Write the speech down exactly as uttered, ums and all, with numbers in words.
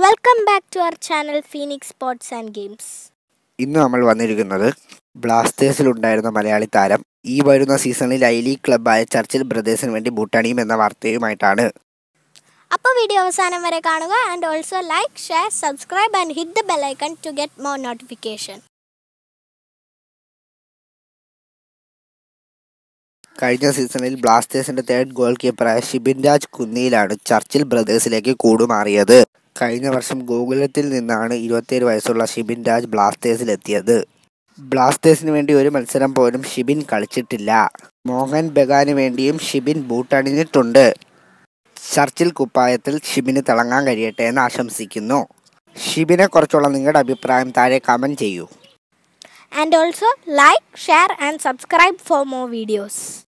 Welcome back to our channel Phoenix Sports and Games. ഇന്ന് നമ്മൾ വന്നിരിക്കുന്നത് ബ്ലാസ്റ്റേഴ്സിൽ ഉണ്ടായിരുന്ന മലയാളി താരം ഈ വരുന്ന സീസണിൽ ഐ ലീഗ് ക്ലബ്ബായ ചർച്ചിൽ ബ്രദേഴ്സിന് വേണ്ടി ബൂട്ടണിയും എന്ന വാർത്തയുമായിട്ടാണ്. അപ്പോൾ വീഡിയോ അവസാനം വരെ കാണുക and also like, share, subscribe and hit the bell icon to get more notification. കഴിഞ്ഞ സീസണിൽ ബ്ലാസ്റ്റേഴ്സിന്റെ തേർഡ് ഗോൾ കീപ്പറായ ഷിബിൻ രാജ് കുന്നിയിലാണ് ചർച്ചിൽ ബ്രദേഴ്സിലേക്ക് കൂടുമാറിയത്. കഴിഞ്ഞ വർഷം ഗോകുലത്തിൽ നിന്നാണ് ഇരുപത്തിയേഴ് വയസ്സുള്ള ഷിബിൻ രാജ് ബ്ലാസ്റ്റേഴ്സിലെത്തിയത്. ബ്ലാസ്റ്റേഴ്സിന് വേണ്ടി ഒരു മത്സരം പോലും ഷിബിൻ കളിച്ചിട്ടില്ല. മോഹൻ ബഗാന് വേണ്ടിയും ഷിബിൻ ബൂട്ടണിഞ്ഞിട്ടുണ്ട്. ചർച്ചിൽ കുപ്പായത്തിൽ ഷിബിന് തിളങ്ങാൻ കഴിയട്ടെ എന്ന് ആശംസിക്കുന്നു. ഷിബിനെ കുറിച്ചുള്ള നിങ്ങളുടെ അഭിപ്രായം താഴെ കമന്റ് ചെയ്യൂ. And also like, share and subscribe for more videos.